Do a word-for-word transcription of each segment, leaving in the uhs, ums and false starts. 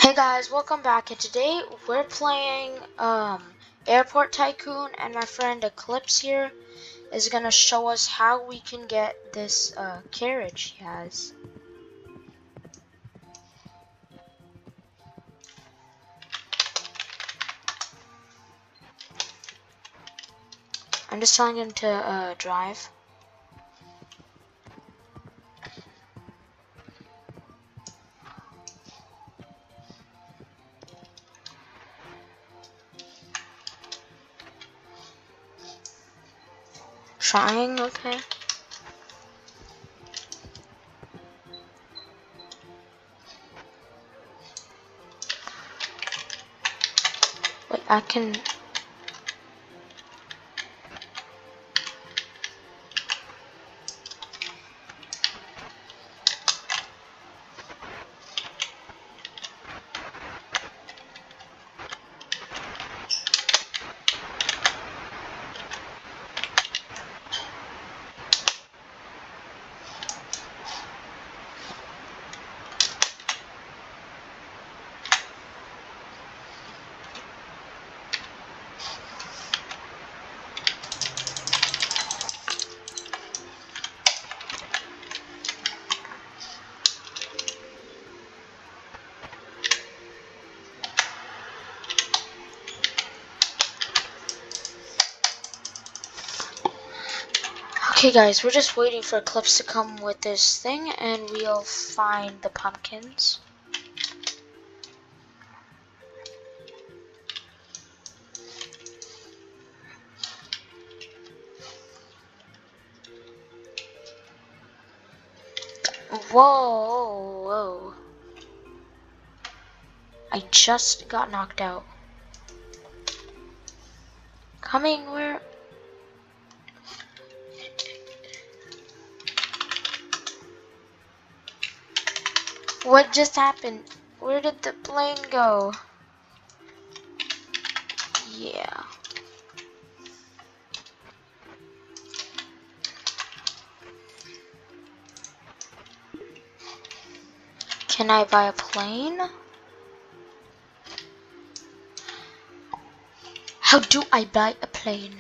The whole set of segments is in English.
Hey guys, welcome back, and today we're playing um, Airport Tycoon, and my friend Eclipse here is going to show us how we can get this uh, carriage he has. I'm just telling him to uh, drive. Trying, okay. Wait, I can... Okay guys, we're just waiting for Eclipse to come with this thing, and we'll find the pumpkins. Whoa, whoa. I just got knocked out. Coming where? What just happened? Where did the plane go? Yeah. Can I buy a plane? How do I buy a plane?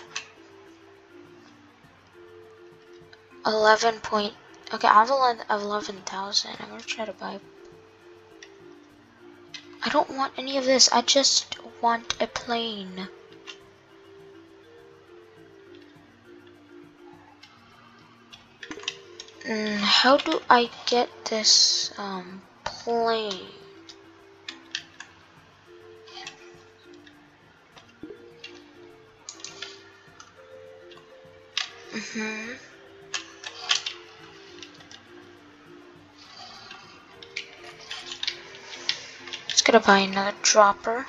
Eleven point. Okay, I have eleven thousand. I'm gonna try to buy. I don't want any of this. I just want a plane. Mm, how do I get this um plane? Mm-hmm. Just gonna buy another dropper.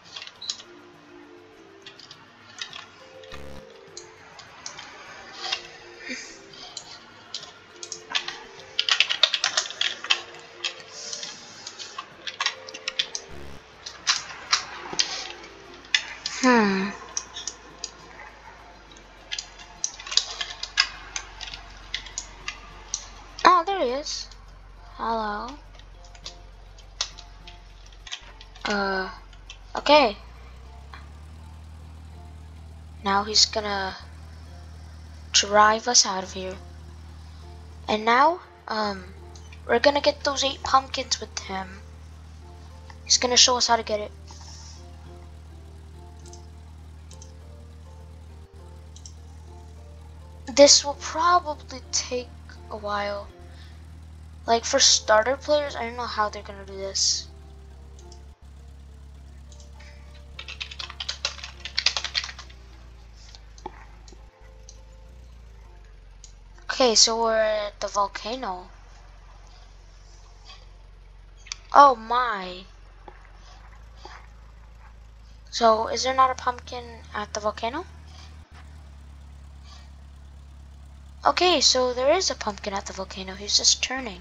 Hmm. Oh, there he is. Hello. Uh, okay. Now he's gonna drive us out of here. And now, um, we're gonna get those eight pumpkins with him. He's gonna show us how to get it. This will probably take a while. Like, for starter players, I don't know how they're gonna do this. Okay, so we're at the volcano. Oh my. So, is there not a pumpkin at the volcano? Okay, so there is a pumpkin at the volcano. He's just turning.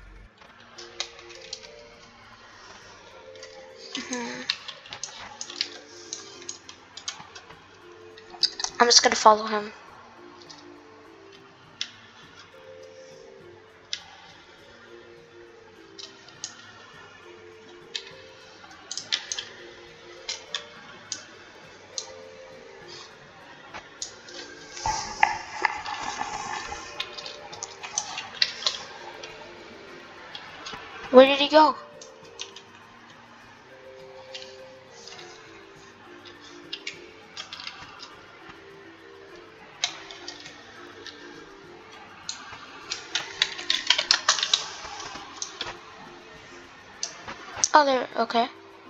Mm-hmm. I'm just gonna follow him. Where did he go? Oh, there, okay.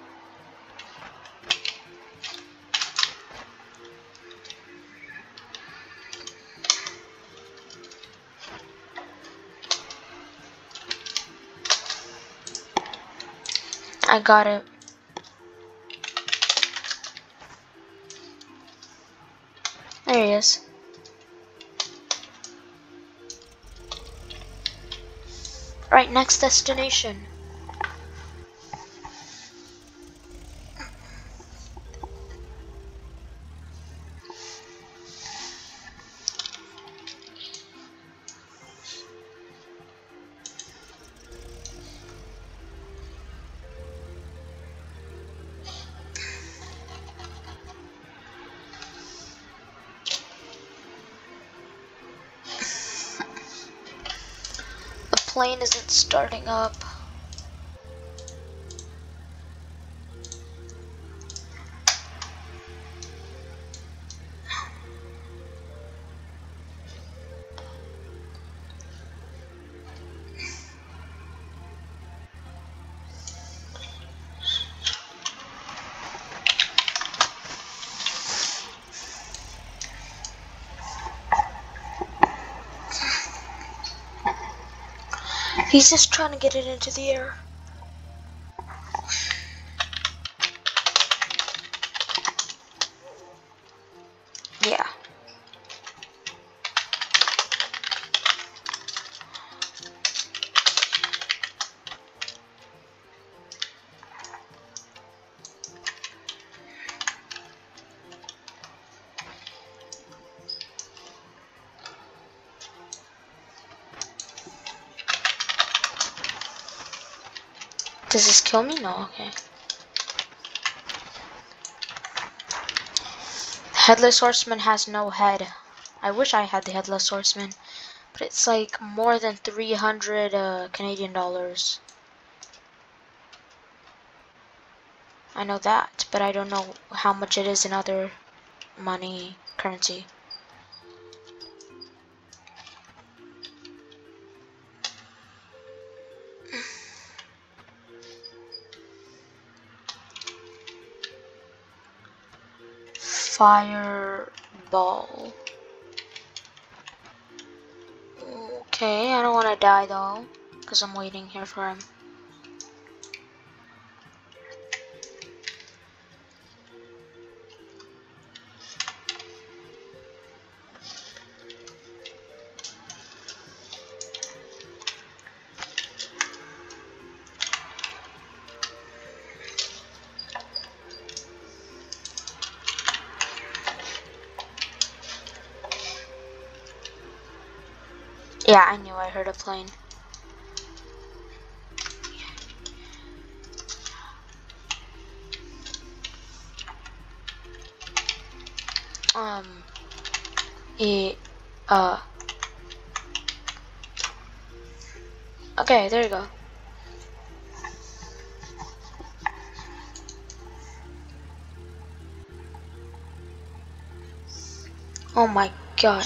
I got it. There he is. Right, next destination. The plane isn't starting up. He's just trying to get it into the air. Yeah. Does this kill me? No, okay. The Headless Horseman has no head. I wish I had the Headless Horseman, but it's like more than three hundred uh, Canadian dollars. I know that, but I don't know how much it is in other money, currency. Fireball. Okay, I don't want to die though, because I'm waiting here for him. Yeah, I knew I heard a plane. Um, it, uh, okay, there you go. Oh my god.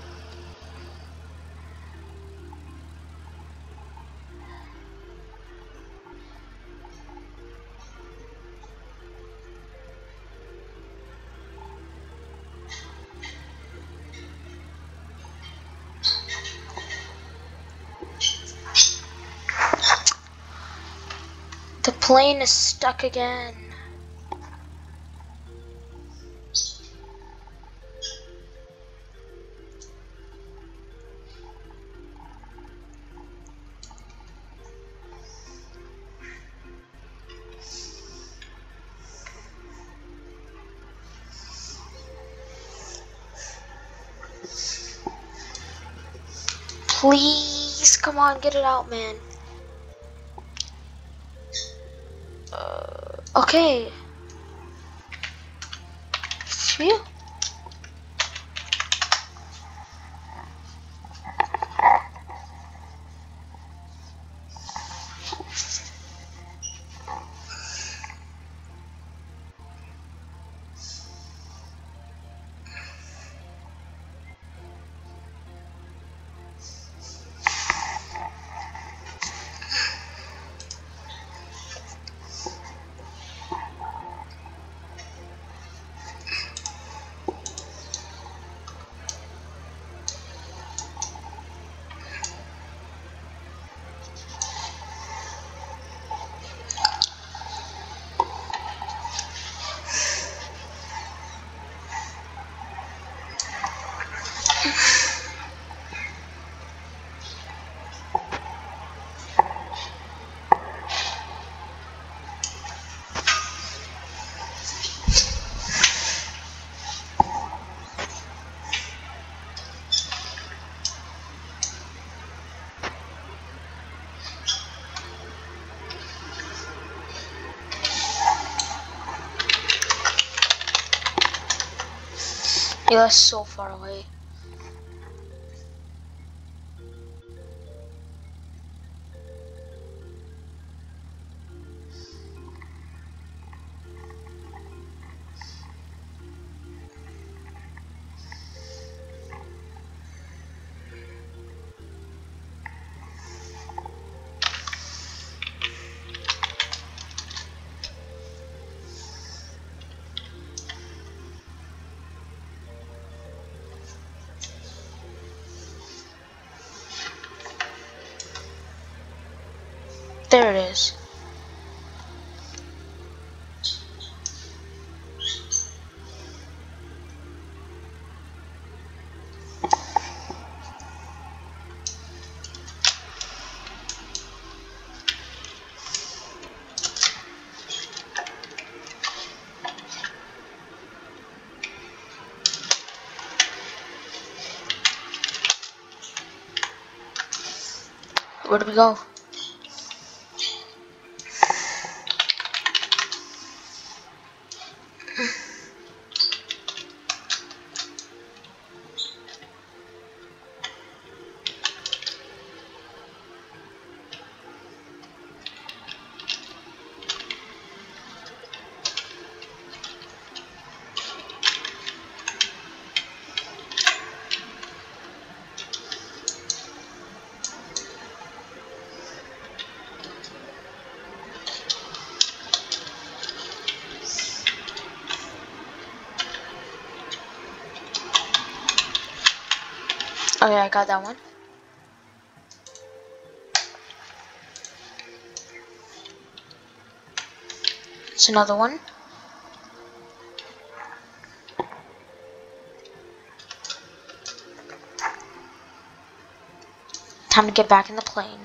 The plane is stuck again. Please, come on, get it out, man. Uh, okay. Phew. Yeah, that's so far away. There it is. Where do we go? Okay, I got that one. It's another one. Time to get back in the plane.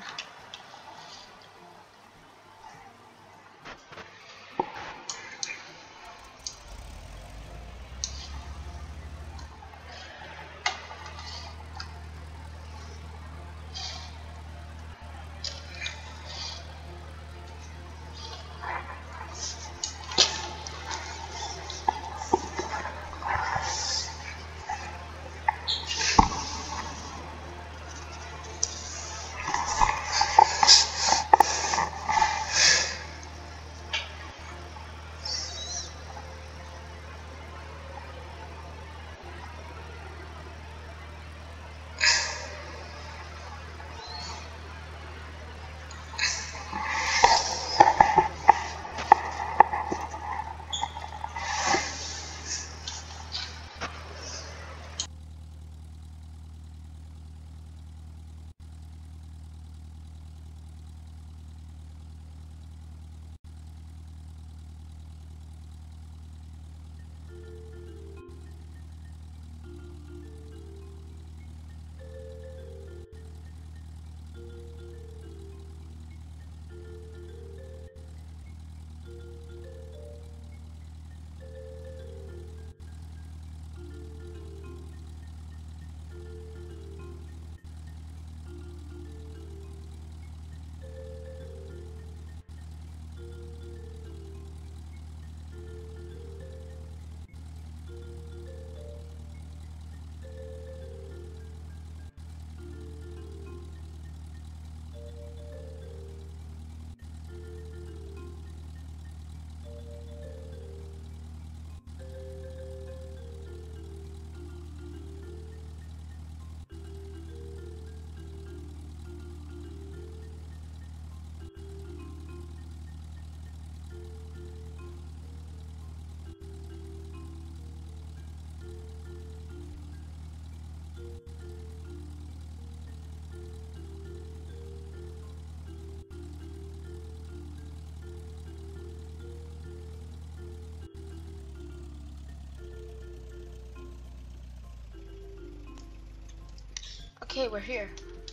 Okay, we're here.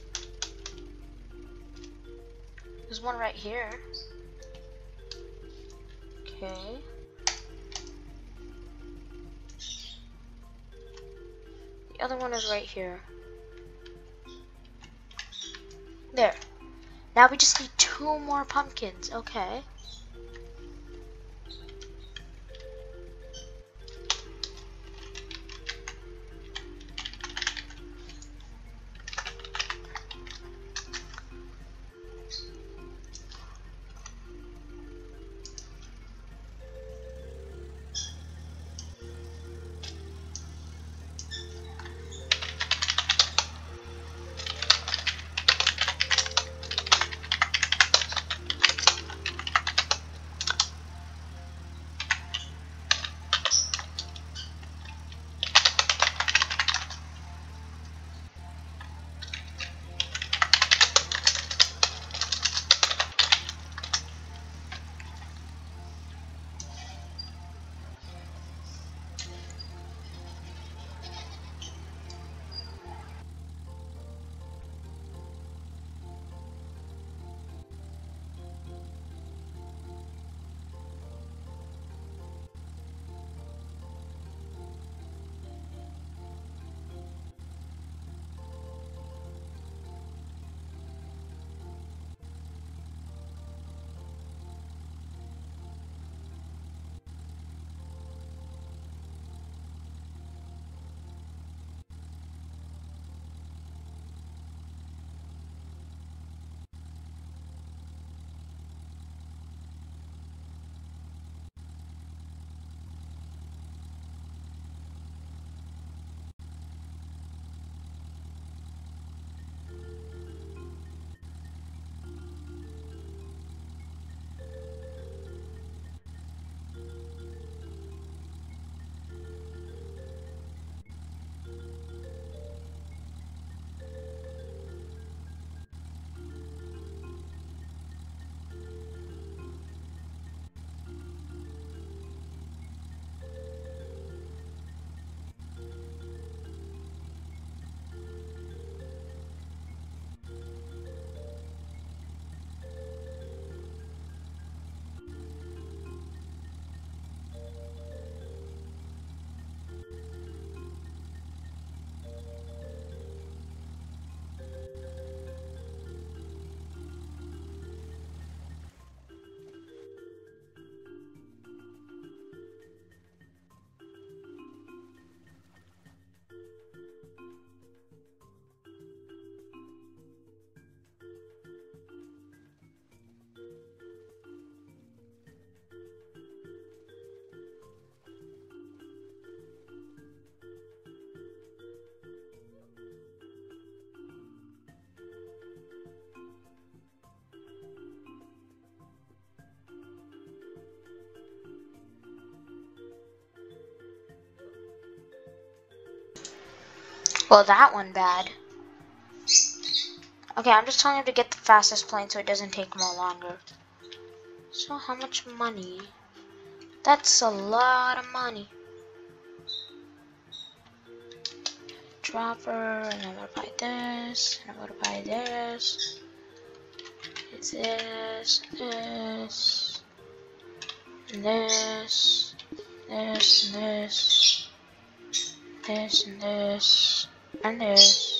There's one right here. Okay. The other one is right here. There. Now we just need two more pumpkins. Okay. Well, that one bad. Okay, I'm just telling him to get the fastest plane so it doesn't take more longer. So how much money? That's a lot of money. Dropper, and I'm gonna buy this, and I'm gonna buy this. It's this, this, and this, this, and this, this, and this, and this.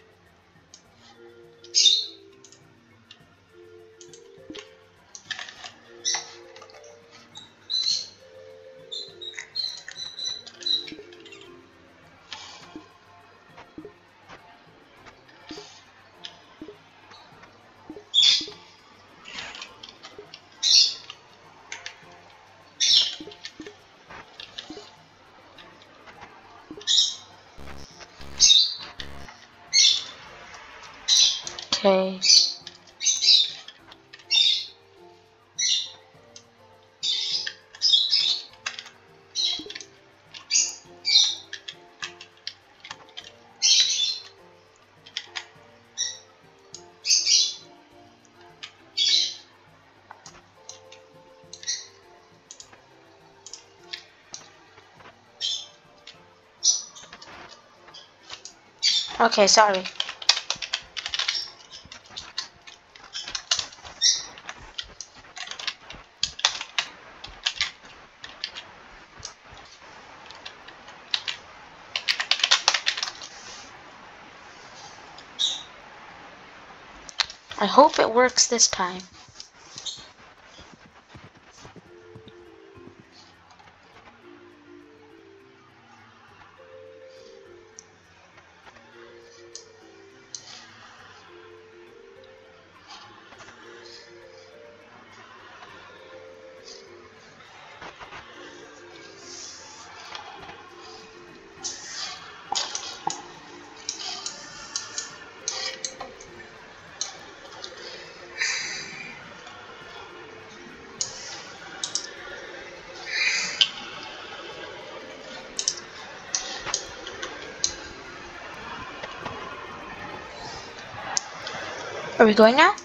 Okay. Okay, sorry. I hope it works this time. Are we going now?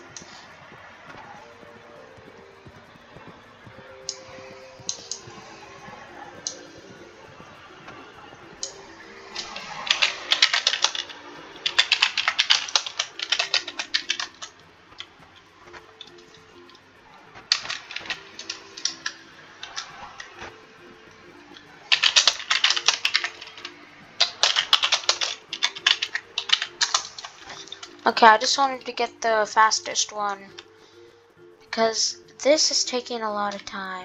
Okay, I just wanted to get the fastest one because this is taking a lot of time.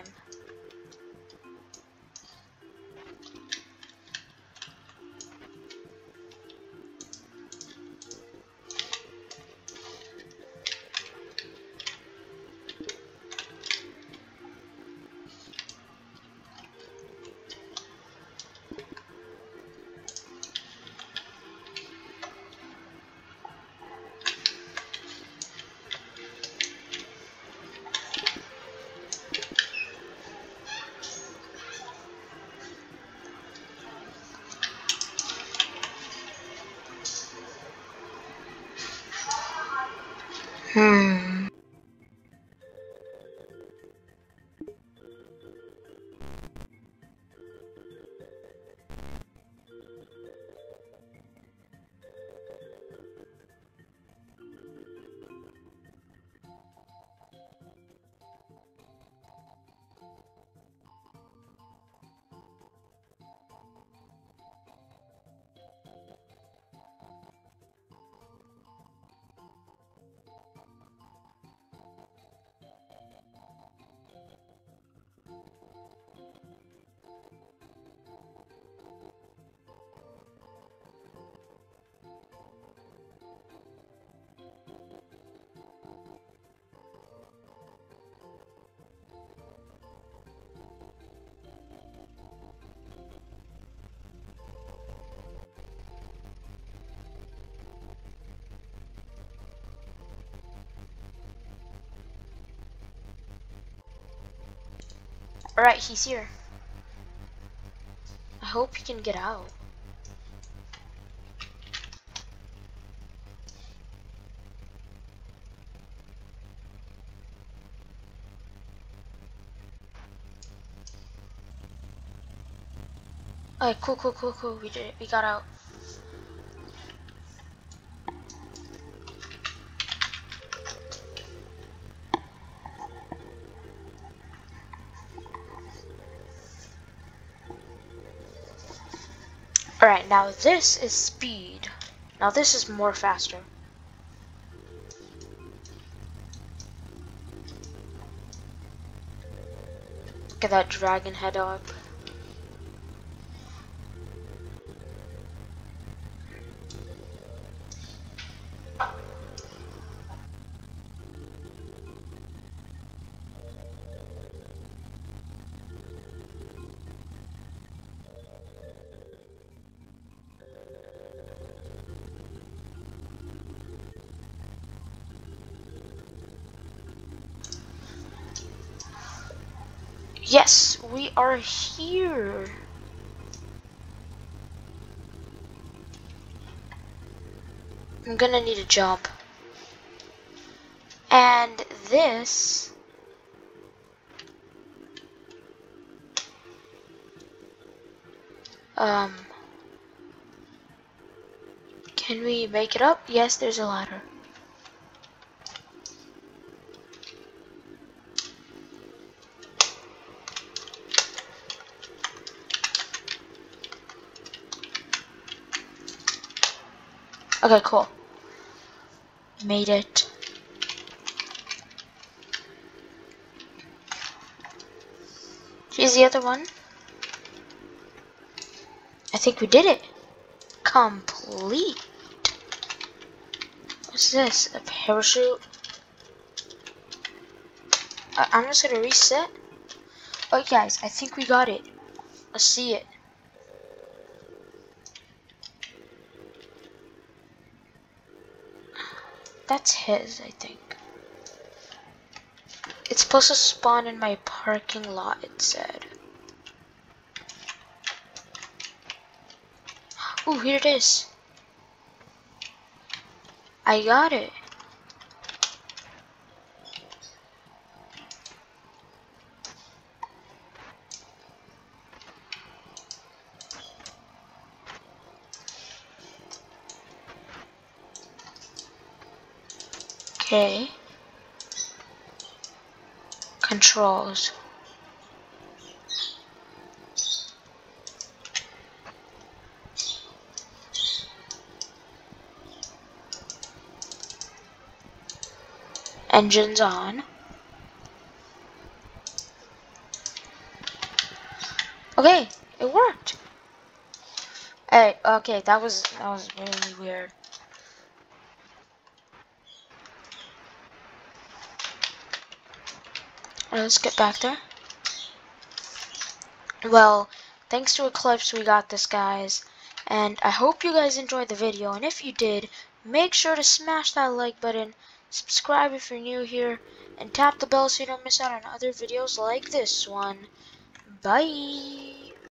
Hmm. Alright, he's here. I hope he can get out. Alright, cool, cool, cool, cool. We did it. We got out. Alright, now this is speed. Now this is more faster. Look at that dragon head up. Yes, we are here. I'm gonna need a jump. And this um can we make it up? Yes, there's a ladder. Okay, cool. Made it. Is the other one? I think we did it. Complete. What's this? A parachute? I I'm just gonna reset. Oh, guys, I think we got it. Let's see it. That's his, I think. It's supposed to spawn in my parking lot, it said. Ooh, here it is. I got it. Okay. Controls. Engines on. Okay, it worked. Hey, okay, that was that was really weird. Alright, let's get back there. Well, thanks to Eclipse, we got this, guys. And I hope you guys enjoyed the video. And if you did, make sure to smash that like button, subscribe if you're new here, and tap the bell so you don't miss out on other videos like this one. Bye!